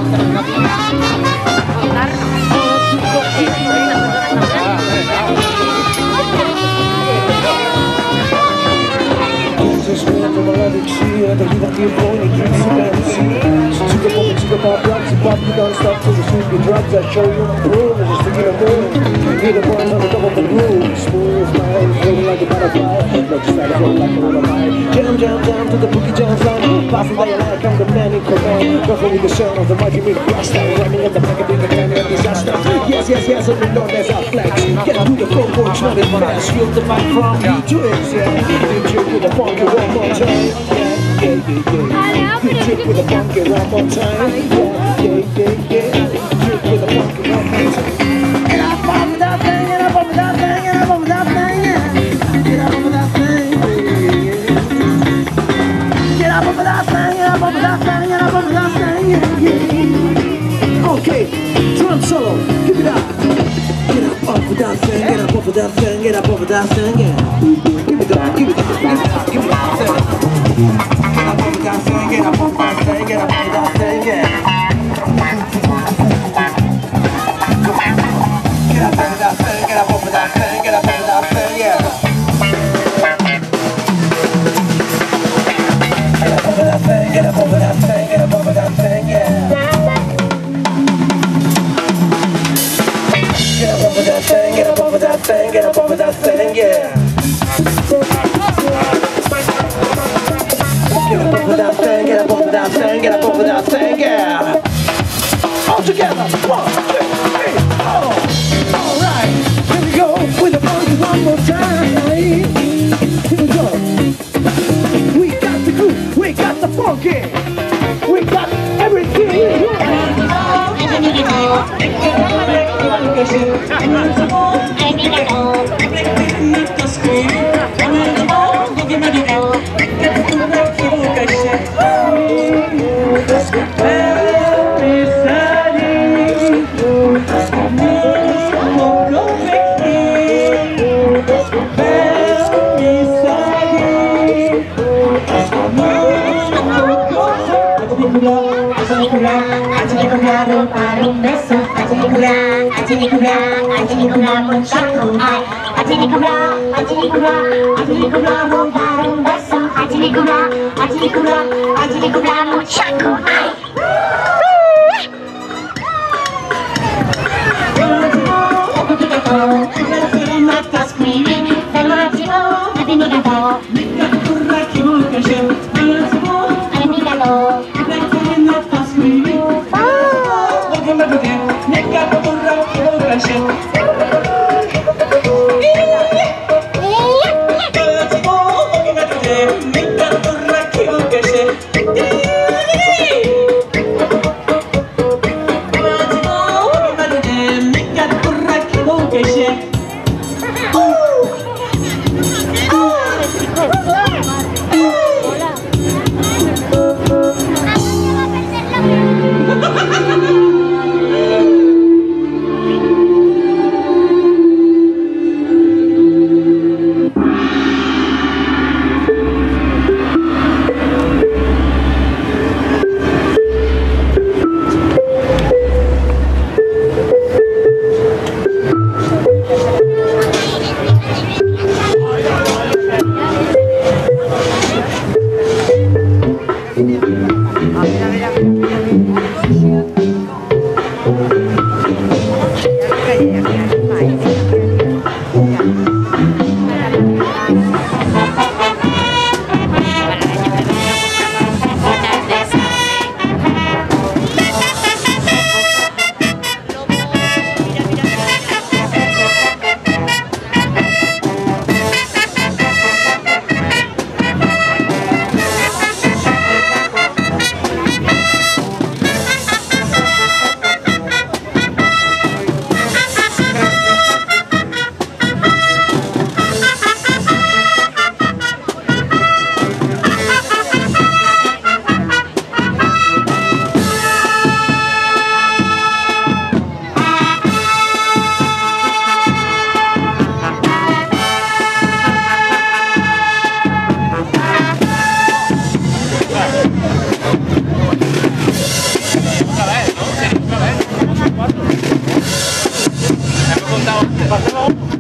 Drugs that show you the room and just thinking of moon. Need a boys on the double the groove. Smooth mind, floating like a butterfly. Looks like a flow like a lullaby. Jam, jam, jam to the boogie jam sound. Faster than you like, I'm the man in command. Ruffling with the sound of the mighty big rasta. Rhyming at the back of the man and disaster. Yes, yes, yes, and we know there's our flex. Get through the phone, watch not as fast. Feel the mic from you to it, yeah. You trip with the funky one more time. Yeah, yeah, yeah. You trip with the funky one more time. Yeah, yeah, yeah, yeah. With a funky one more time. Get up off of that thing, get up off of that thing, get up off of that thing, yeah. Get up off of that thing, yeah. Get up off of that thing, get up off of that thing, get up off of that thing, yeah. Okay, drum solo, give it up. Get up off of that thing, get up off of that thing, get up off of that thing, yeah. Give it up, give it up, give it up, give it up. Get up off of that thing, get up off of that thing, get up off of that thing, yeah. Get up over that thing, get up over that thing, get up over that thing, yeah. Get up over that thing, get up over that thing, get up over that thing, yeah. Get up over that thing, get up over that thing, get up over that thing, yeah. Get up over that thing, get up over that thing, get up over that thing, yeah. All together, 1, 2, 3, 4. Alright, here we go with the funky one more time. Here we go. We got the groove, we got the funky, we got everything. faltaba antes.